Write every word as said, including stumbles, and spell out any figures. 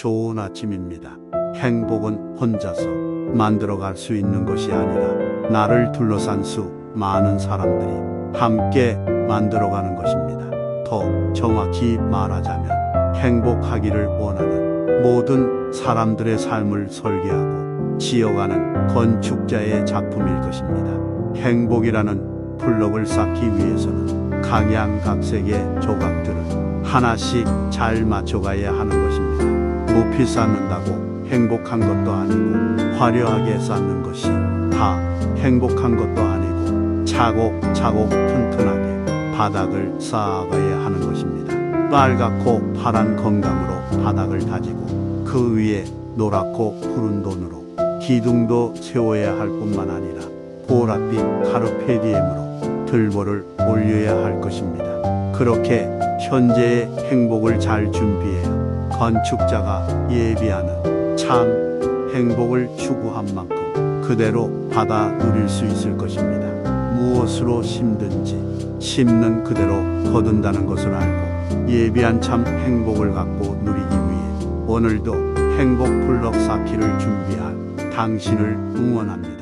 좋은 아침입니다. 행복은 혼자서 만들어갈 수 있는 것이 아니라 나를 둘러싼 수 많은 사람들이 함께 만들어가는 것입니다. 더 정확히 말하자면 행복하기를 원하는 모든 사람들의 삶을 설계하고 지어가는 건축자의 작품일 것입니다. 행복이라는 블록을 쌓기 위해서는 각양각색의 조각들을 하나씩 잘 맞춰가야 하는 것입니다. 높이 쌓는다고 행복한 것도 아니고 화려하게 쌓는 것이 다 행복한 것도 아니고 차곡차곡 튼튼하게 바닥을 쌓아가야 하는 것입니다. 빨갛고 파란 건강으로 바닥을 다지고 그 위에 노랗고 푸른 돈으로 기둥도 세워야 할 뿐만 아니라 보랏빛 카르페디엠으로 들보를 올려야 할 것입니다. 그렇게 현재의 행복을 잘 준비해야 건축자가 예비하는 참 행복을 추구한 만큼 그대로 받아 누릴 수 있을 것입니다. 무엇으로 심든지 심는 그대로 거둔다는 것을 알고 예비한 참 행복을 갖고 누리기 위해 오늘도 행복 블록 쌓기를 준비할 당신을 응원합니다.